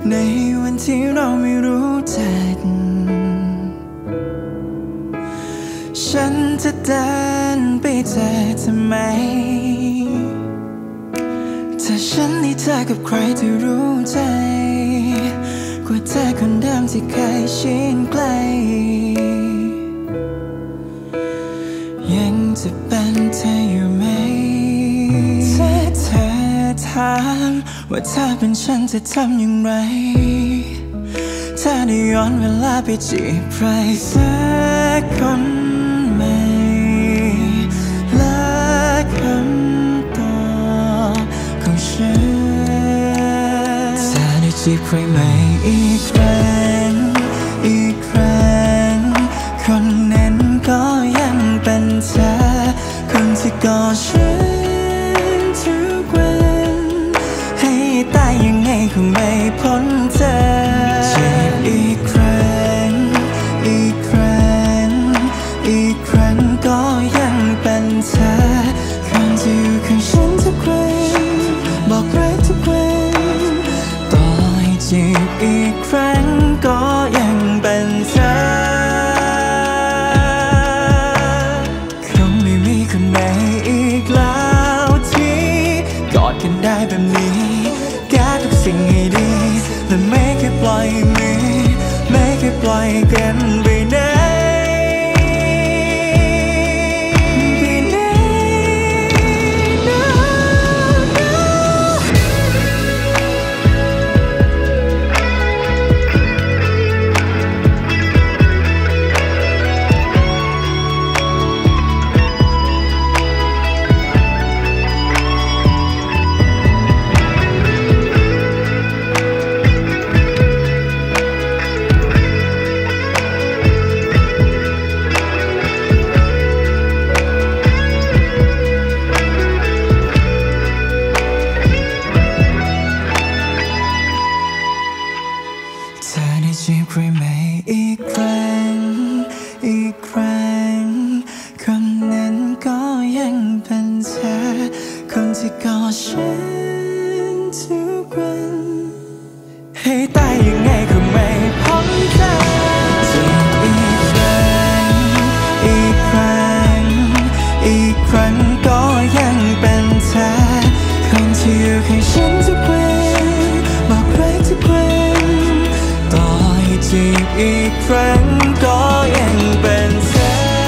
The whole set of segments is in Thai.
ในวันที่เราไม่รู้จักฉันจะเดินไปเจอทำไมถ้าฉันได้เจอกับใครที่รู้ใจกว่าเธอคนเดิมที่เคยชินใกล้ยังจะเป็นเธออยู่ไหมถ้าเธอถามว่าถ้าเป็นฉันจะทำอย่างไรถ้าได้ย้อนเวลาไปจีบใครสักคนใหม่และคำตอบของฉันถ้าได้จีบใครใหม่อีกครั้งอีกครั้งคนนั้นก็ยังเป็นเธอคนที่กอดฉันทุกวันให้ตายยังไงคงไม่พ้นเธอจีบอีกครั้งอีกครั้งอีกครั้งก็ยังเป็นเธอคนที่อยู่ข้างฉันทุกวันบอกรักทุกวันต่อให้จีบอีกครั้งก็ยังเป็นเธอคงไม่มีคนไหนอีกแล้วที่กอดกันได้แบบนี้แก้ทุกสิ่งให้ดีและไม่เคยปล่อยมือไม่เคยปล่อยกันไปไหนเธอได้จีบใครใหม่อีกครั้งอีกครั้งคนนั้นก็ยังเป็นเธอคนที่กอดฉันทุกวันให้ตายยังไงก็ไม่พ้นเธอจีบอีกครั้งอีกครั้งอีกครั้งก็ยังเป็นเธอคนที่อยู่ข้างฉันทุกวันบอกรักทุกวันจีบอีกครั้งก็ยังเป็นเธอ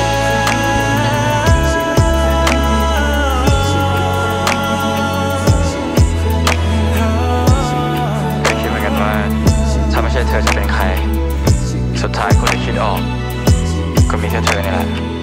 ไม่คิดเหมือนกันว่าถ้าไม่ใช่เธอจะเป็นใครสุดท้ายคนที่คิดออกก็มีแค่เธอนี่แหละ